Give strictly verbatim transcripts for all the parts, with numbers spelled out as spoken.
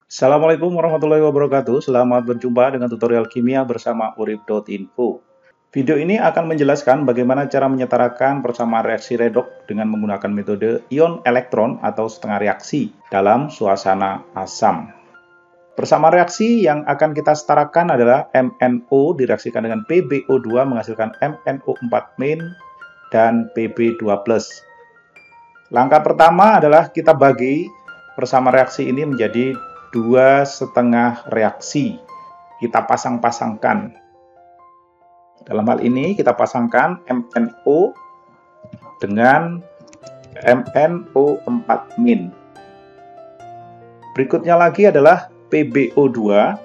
Assalamualaikum warahmatullahi wabarakatuh. Selamat berjumpa dengan tutorial kimia bersama urip dot info. Video ini akan menjelaskan bagaimana cara menyetarakan persamaan reaksi redoks dengan menggunakan metode ion elektron atau setengah reaksi dalam suasana asam. Persamaan reaksi yang akan kita setarakan adalah M N O direaksikan dengan P b O dua menghasilkan M N O empat min dan P b dua plus. Langkah pertama adalah kita bagi persamaan reaksi ini menjadi dua setengah reaksi. Kita pasang-pasangkan. Dalam hal ini kita pasangkan M N O dengan M N O empat min. Berikutnya lagi adalah P b O dua.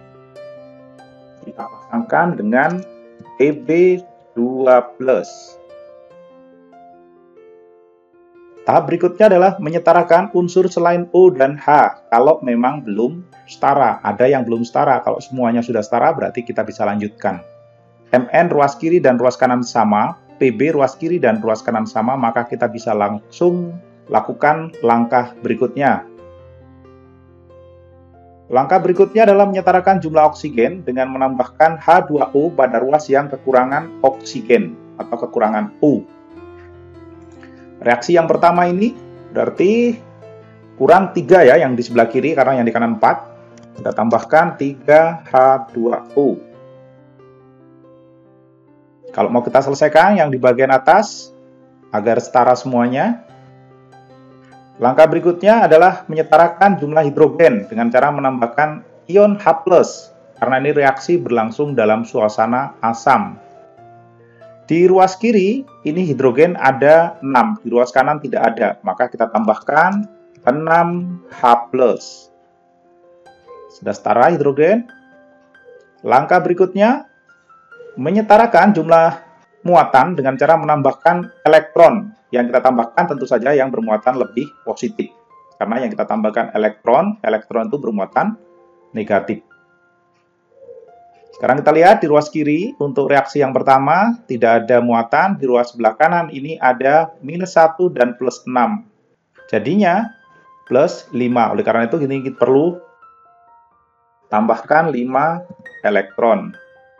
Kita pasangkan dengan P b dua plus. Tahap berikutnya adalah menyetarakan unsur selain O dan H kalau memang belum setara. Ada yang belum setara. Kalau semuanya sudah setara berarti kita bisa lanjutkan. M N ruas kiri dan ruas kanan sama, P B ruas kiri dan ruas kanan sama, maka kita bisa langsung lakukan langkah berikutnya. Langkah berikutnya adalah menyetarakan jumlah oksigen dengan menambahkan H dua O pada ruas yang kekurangan oksigen atau kekurangan O. Reaksi yang pertama ini berarti kurang tiga ya yang di sebelah kiri karena yang di kanan empat. Kita tambahkan tiga H dua O. Kalau mau kita selesaikan yang di bagian atas agar setara semuanya. Langkah berikutnya adalah menyetarakan jumlah hidrogen dengan cara menambahkan ion H plus karena ini reaksi berlangsung dalam suasana asam. Di ruas kiri, ini hidrogen ada enam, di ruas kanan tidak ada, maka kita tambahkan enam H plus. Sudah setara hidrogen. Langkah berikutnya, menyetarakan jumlah muatan dengan cara menambahkan elektron. Yang kita tambahkan tentu saja yang bermuatan lebih positif. Karena yang kita tambahkan elektron, elektron itu bermuatan negatif. Sekarang kita lihat di ruas kiri, untuk reaksi yang pertama tidak ada muatan, di ruas sebelah kanan ini ada minus satu dan plus enam. Jadinya plus lima, oleh karena itu ini kita perlu tambahkan lima elektron.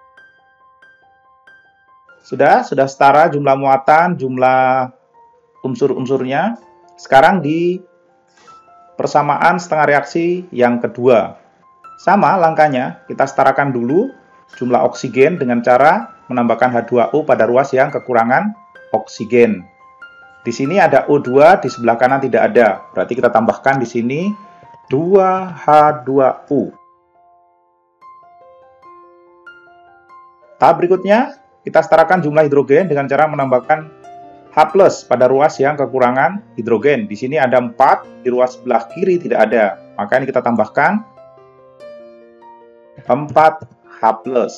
Sudah, sudah setara jumlah muatan, jumlah unsur-unsurnya. Sekarang di persamaan setengah reaksi yang kedua. Sama langkahnya, kita setarakan dulu jumlah oksigen dengan cara menambahkan H dua O pada ruas yang kekurangan oksigen. Di sini ada O dua, di sebelah kanan tidak ada. Berarti kita tambahkan di sini dua H dua O. Tahap berikutnya, kita setarakan jumlah hidrogen dengan cara menambahkan H plus pada ruas yang kekurangan hidrogen. Di sini ada empat, di ruas sebelah kiri tidak ada. Maka ini kita tambahkan empat H plus.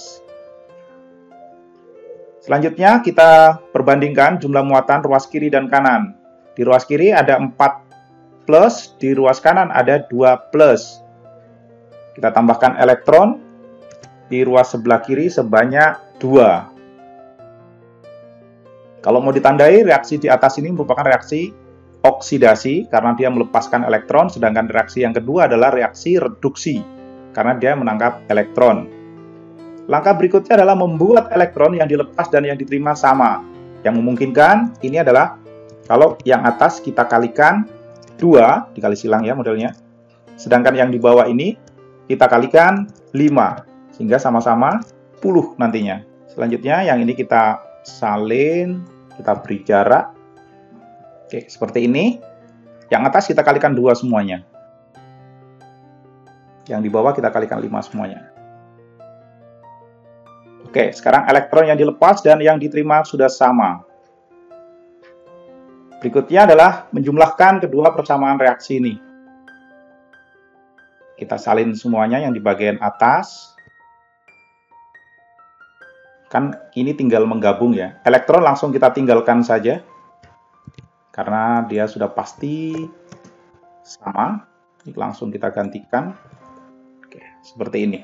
Selanjutnya kita perbandingkan jumlah muatan ruas kiri dan kanan. Di ruas kiri ada empat plus, di ruas kanan ada dua plus. Kita tambahkan elektron di ruas sebelah kiri sebanyak dua. Kalau mau ditandai, reaksi di atas ini merupakan reaksi oksidasi karena dia melepaskan elektron, sedangkan reaksi yang kedua adalah reaksi reduksi karena dia menangkap elektron. Langkah berikutnya adalah membuat elektron yang dilepas dan yang diterima sama. Yang memungkinkan ini adalah kalau yang atas kita kalikan dua, dikali silang ya modelnya. Sedangkan yang di bawah ini kita kalikan lima, sehingga sama-sama sepuluh nantinya. Selanjutnya yang ini kita salin, kita beri jarak. Oke, seperti ini. Yang atas kita kalikan dua semuanya. Yang di bawah kita kalikan lima semuanya. Oke, sekarang elektron yang dilepas dan yang diterima sudah sama. Berikutnya adalah menjumlahkan kedua persamaan reaksi ini. Kita salin semuanya yang di bagian atas. Kan ini tinggal menggabung ya. Elektron langsung kita tinggalkan saja. Karena dia sudah pasti sama. Langsung kita gantikan. Oke, seperti ini.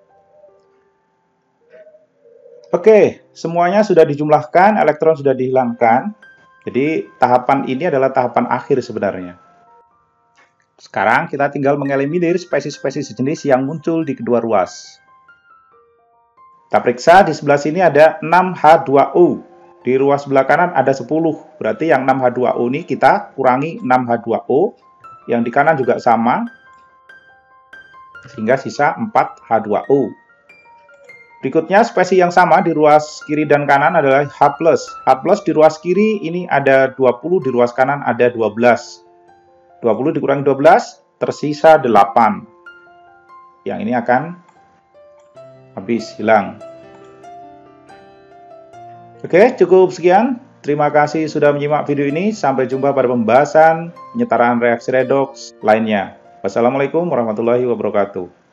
Oke, semuanya sudah dijumlahkan, elektron sudah dihilangkan. Jadi tahapan ini adalah tahapan akhir sebenarnya. Sekarang kita tinggal mengeliminir spesies-spesies sejenis yang muncul di kedua ruas. Kita periksa di sebelah sini ada enam H dua O. Di ruas sebelah kanan ada sepuluh. Berarti yang enam H dua O ini kita kurangi enam H dua O. Yang di kanan juga sama. Sehingga sisa empat H dua O. Berikutnya spesies yang sama di ruas kiri dan kanan adalah H plus. H plus di ruas kiri ini ada dua puluh, di ruas kanan ada dua belas. dua puluh dikurangi dua belas, tersisa delapan. Yang ini akan habis, hilang. Oke, cukup sekian. Terima kasih sudah menyimak video ini. Sampai jumpa pada pembahasan penyetaraan reaksi redoks lainnya. Wassalamualaikum warahmatullahi wabarakatuh.